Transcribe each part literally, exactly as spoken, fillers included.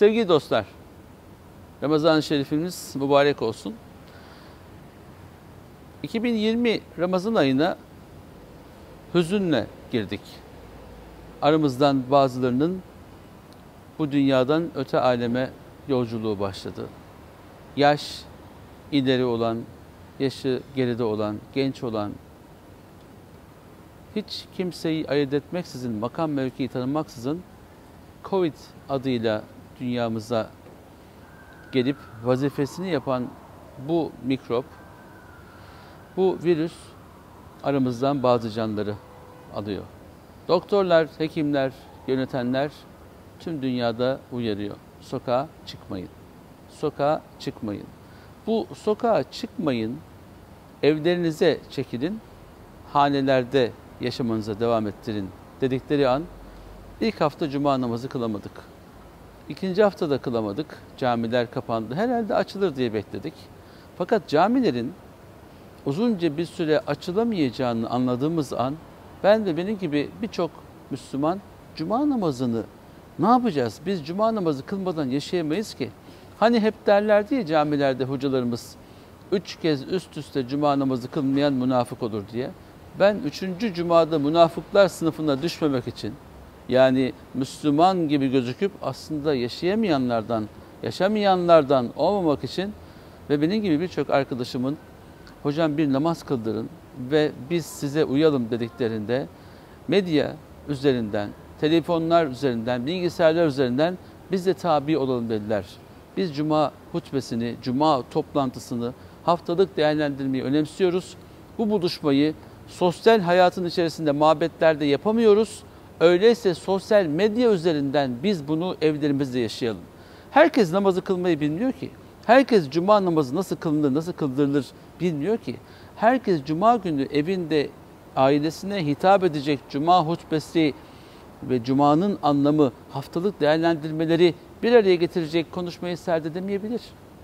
Sevgili dostlar, Ramazan-ı Şerifimiz mübarek olsun. iki bin yirmi Ramazan ayına hüzünle girdik. Aramızdan bazılarının bu dünyadan öte aleme yolculuğu başladı. Yaş ileri olan, yaşı geride olan, genç olan, hiç kimseyi ayırt etmeksizin, makam mevkiyi tanımaksızın Covid adıyla dünyamıza gelip vazifesini yapan bu mikrop, bu virüs aramızdan bazı canları alıyor. Doktorlar, hekimler, yönetenler tüm dünyada uyarıyor. Sokağa çıkmayın. Sokağa çıkmayın. Bu sokağa çıkmayın, evlerinize çekilin, hanelerde yaşamanıza devam ettirin dedikleri an ilk hafta cuma namazı kılamadık. İkinci haftada kılamadık. Camiler kapandı. Herhalde açılır diye bekledik. Fakat camilerin uzunca bir süre açılamayacağını anladığımız an ben ve benim gibi birçok Müslüman cuma namazını ne yapacağız? Biz cuma namazı kılmadan yaşayamayız ki. Hani hep derlerdi ya camilerde hocalarımız, üç kez üst üste cuma namazı kılmayan münafık olur diye. Ben üçüncü cumada münafıklar sınıfına düşmemek için, yani Müslüman gibi gözüküp aslında yaşayamayanlardan, yaşamayanlardan olmamak için ve benim gibi birçok arkadaşımın hocam bir namaz kıldırın ve biz size uyalım dediklerinde medya üzerinden, telefonlar üzerinden, bilgisayarlar üzerinden biz de tabi olalım dediler. Biz cuma hutbesini, cuma toplantısını, haftalık değerlendirmeyi önemsiyoruz. Bu buluşmayı sosyal hayatın içerisinde, mabetlerde yapamıyoruz. Öyleyse sosyal medya üzerinden biz bunu evlerimizde yaşayalım. Herkes namazı kılmayı bilmiyor ki. Herkes cuma namazı nasıl kılınır, nasıl kıldırılır bilmiyor ki. Herkes cuma günü evinde ailesine hitap edecek cuma hutbesi ve cumanın anlamı, haftalık değerlendirmeleri bir araya getirecek konuşmayı serdedemeyebilir.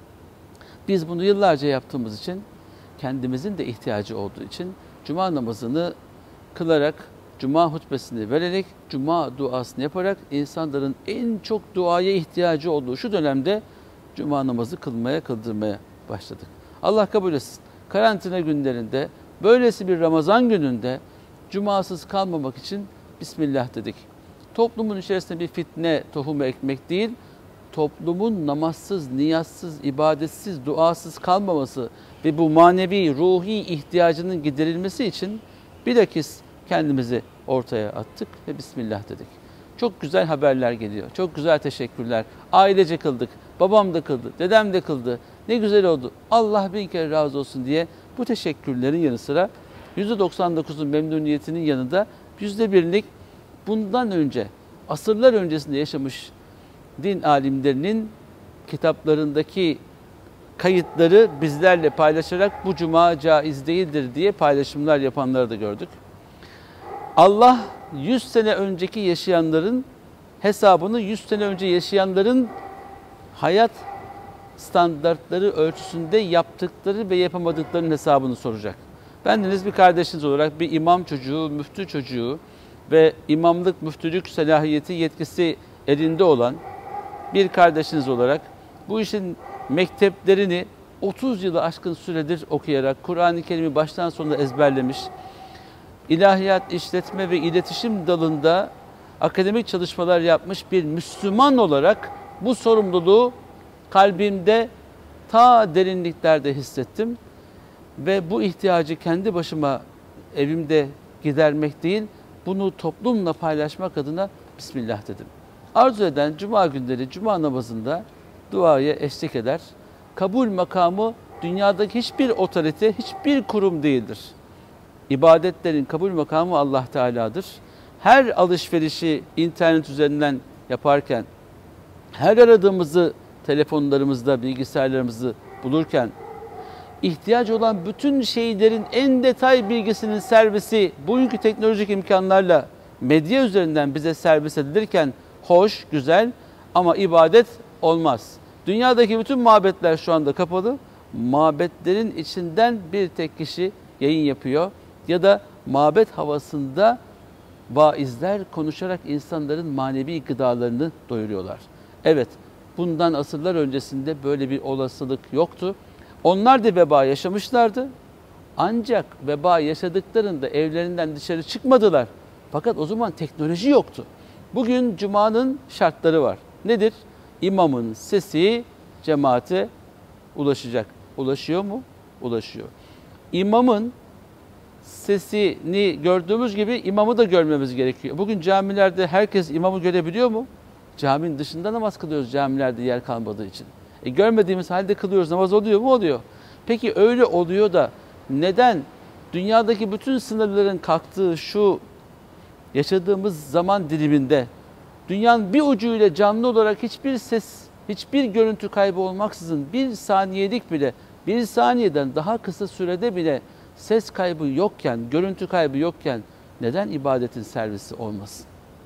Biz bunu yıllarca yaptığımız için, kendimizin de ihtiyacı olduğu için cuma namazını kılarak, cuma hutbesini vererek, cuma duasını yaparak insanların en çok duaya ihtiyacı olduğu şu dönemde cuma namazı kılmaya, kıldırmaya başladık. Allah kabul etsin. Karantina günlerinde, böylesi bir Ramazan gününde cumasız kalmamak için Bismillah dedik. Toplumun içerisinde bir fitne tohumu ekmek değil, toplumun namazsız, niyazsız, ibadetsiz, duasız kalmaması ve bu manevi, ruhi ihtiyacının giderilmesi için bilakis kendimizi ortaya attık ve Bismillah dedik. Çok güzel haberler geliyor. Çok güzel teşekkürler. Ailece kıldık. Babam da kıldı. Dedem de kıldı. Ne güzel oldu. Allah bin kere razı olsun diye bu teşekkürlerin yanı sıra yüzde doksan dokuzun memnuniyetinin yanında yüzde birlik bundan önce, asırlar öncesinde yaşamış din alimlerinin kitaplarındaki kayıtları bizlerle paylaşarak bu cuma caiz değildir diye paylaşımlar yapanları da gördük. Allah yüz sene önceki yaşayanların hesabını yüz sene önce yaşayanların hayat standartları ölçüsünde yaptıkları ve yapamadıklarının hesabını soracak. Bendeniz bir kardeşiniz olarak bir imam çocuğu, müftü çocuğu ve imamlık, müftülük selahiyeti, yetkisi elinde olan bir kardeşiniz olarak bu işin mekteplerini otuz yılı aşkın süredir okuyarak Kur'an-ı Kerim'i baştan sona ezberlemiş, ilahiyat, işletme ve iletişim dalında akademik çalışmalar yapmış bir Müslüman olarak bu sorumluluğu kalbimde ta derinliklerde hissettim ve bu ihtiyacı kendi başıma evimde gidermek değil, bunu toplumla paylaşmak adına Bismillah dedim. Arzu eden cuma günleri cuma namazında duaya eşlik eder. Kabul makamı dünyadaki hiçbir otorite, hiçbir kurum değildir. İbadetlerin kabul makamı Allah Teala'dır. Her alışverişi internet üzerinden yaparken, her aradığımızı telefonlarımızda, bilgisayarlarımızı bulurken, ihtiyaç olan bütün şeylerin en detay bilgisinin servisi bugünkü teknolojik imkanlarla medya üzerinden bize servis edilirken hoş, güzel ama ibadet olmaz. Dünyadaki bütün mabetler şu anda kapalı. Mabetlerin içinden bir tek kişi yayın yapıyor ya da mabet havasında vaizler konuşarak insanların manevi gıdalarını doyuruyorlar. Evet, Bundan asırlar öncesinde böyle bir olasılık yoktu. Onlar da veba yaşamışlardı. Ancak veba yaşadıklarında evlerinden dışarı çıkmadılar. Fakat o zaman teknoloji yoktu. Bugün Cuma'nın şartları var. Nedir? İmamın sesi cemaate ulaşacak. Ulaşıyor mu? Ulaşıyor. İmamın sesini gördüğümüz gibi imamı da görmemiz gerekiyor. Bugün camilerde herkes imamı görebiliyor mu? Caminin dışında namaz kılıyoruz camilerde yer kalmadığı için. E görmediğimiz halde kılıyoruz. Namaz oluyor mu? Oluyor. Peki öyle oluyor da neden dünyadaki bütün sınırların kalktığı şu yaşadığımız zaman diliminde dünyanın bir ucuyla canlı olarak hiçbir ses, hiçbir görüntü kaybı olmaksızın bir saniyelik bile, bir saniyeden daha kısa sürede bile ses kaybı yokken, görüntü kaybı yokken neden ibadetin servisi olmasın?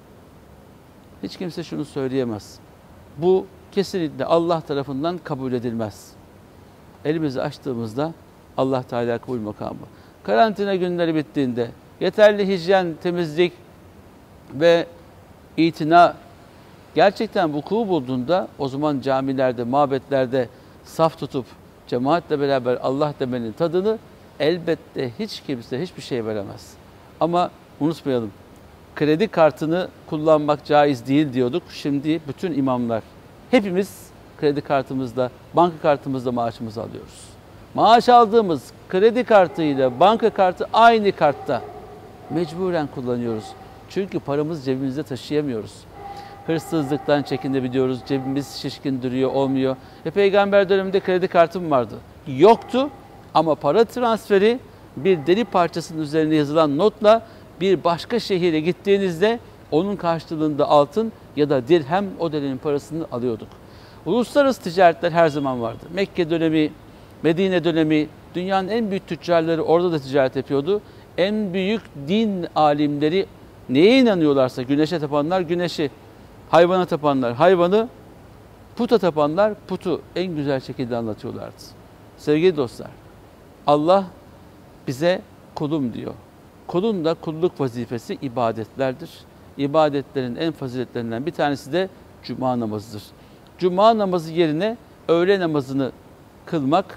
Hiç kimse şunu söyleyemez. Bu kesinlikle Allah tarafından kabul edilmez. Elimizi açtığımızda Allah Teala kabul makamı. Karantina günleri bittiğinde yeterli hijyen, temizlik ve itina gerçekten vuku bulduğunda o zaman camilerde, mabetlerde saf tutup cemaatle beraber Allah demenin tadını elbette hiç kimse hiçbir şey veremez. Ama unutmayalım, kredi kartını kullanmak caiz değil diyorduk. Şimdi bütün imamlar, hepimiz kredi kartımızda, banka kartımızda maaşımızı alıyoruz. Maaş aldığımız kredi kartıyla banka kartı aynı kartta. Mecburen kullanıyoruz. Çünkü paramızı cebimizde taşıyamıyoruz. Hırsızlıktan çekinebiliyoruz. Cebimiz şişkin duruyor, olmuyor. E, Peygamber döneminde kredi kartım vardı. Yoktu ama para transferi bir deri parçasının üzerine yazılan notla bir başka şehire gittiğinizde onun karşılığında altın ya da dirhem o dönemin parasını alıyorduk. Uluslararası ticaretler her zaman vardı. Mekke dönemi, Medine dönemi, dünyanın en büyük tüccarları orada da ticaret yapıyordu. En büyük din alimleri neye inanıyorlarsa, güneşe tapanlar güneşi, hayvana tapanlar hayvanı, puta tapanlar putu en güzel şekilde anlatıyorlardı. Sevgili dostlar, Allah bize kulum diyor. Kulun da kulluk vazifesi ibadetlerdir. İbadetlerin en faziletlerinden bir tanesi de cuma namazıdır. Cuma namazı yerine öğle namazını kılmak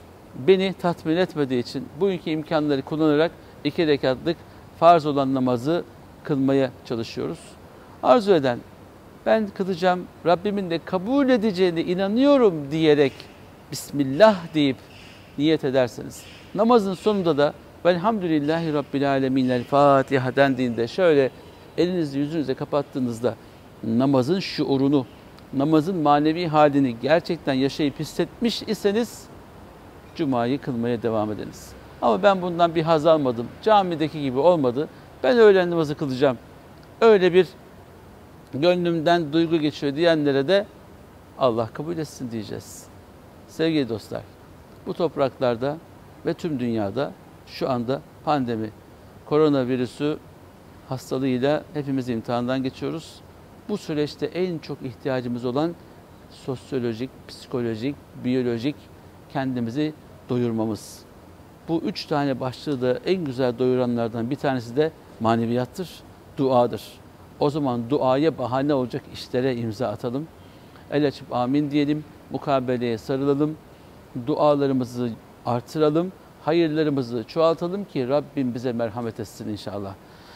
beni tatmin etmediği için bugünkü imkanları kullanarak iki rekatlık farz olan namazı kılmaya çalışıyoruz. Arzu eden, ben kılacağım, Rabbimin de kabul edeceğine inanıyorum diyerek Bismillah deyip niyet ederseniz, namazın sonunda da Velhamdülillahi Rabbil Alemin el Fatiha dendiğinde şöyle elinizi yüzünüze kapattığınızda namazın şuurunu, namazın manevi halini gerçekten yaşayıp hissetmiş iseniz Cuma'yı kılmaya devam ediniz. Ama ben bundan bir haz almadım, camideki gibi olmadı, ben öğlen namazı kılacağım, öyle bir gönlümden duygu geçiyor diyenlere de Allah kabul etsin diyeceğiz. Sevgili dostlar, bu topraklarda ve tüm dünyada şu anda pandemi, koronavirüsü hastalığıyla hepimiz imtihandan geçiyoruz. Bu süreçte en çok ihtiyacımız olan sosyolojik, psikolojik, biyolojik kendimizi doyurmamız. Bu üç tane başlığı da en güzel doyuranlardan bir tanesi de maneviyattır, duadır. O zaman duaya bahane olacak işlere imza atalım. El açıp amin diyelim, mukabeleye sarılalım, dualarımızı artıralım, hayırlarımızı çoğaltalım ki Rabbim bize merhamet etsin inşallah.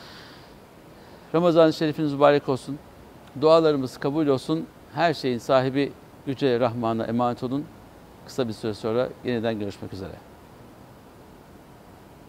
Ramazan-ı Şerifiniz mübarek olsun. Dualarımız kabul olsun. Her şeyin sahibi Yüce Rahman'a emanet olun. Kısa bir süre sonra yeniden görüşmek üzere.